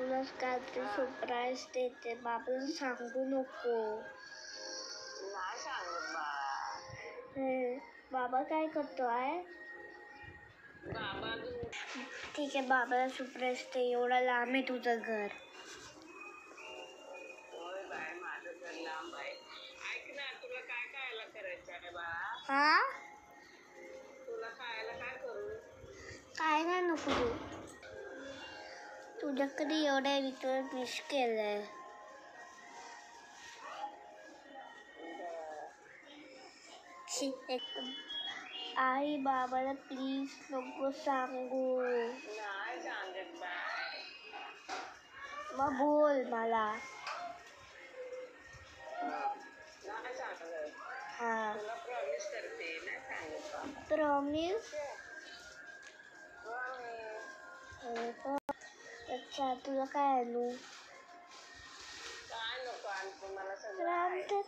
तुला काहीतरी सरप्राईज देते, बाबाला सांगू नको. नाही सांगत बाळा. बाबा काय करतोय? बाबा ठीक आहे, बाबाला सरप्राईज दे. एवढा लांब आहे तुझं घर. होय बाय, माझं घर लांब आहे. ऐक ना, तुला काय खायला करायचं आहे बाळा? हा, तुला खायला काय करू? काय नाही नको तू. तुझ्याकडे एवढ्या विचार विश केलंय. आई बाबाला प्लीज नको सांगू. नाही सांगत बाय. मग बोल मला. नाही सांगत. हा, तुला प्रॉमिस करते, नाही सांगत बाबा. प्रॉमिस. प्रॉमिस. अच्छा, तुला काय आणू? काय नको आणतो, मला सगळं राम आहे. तर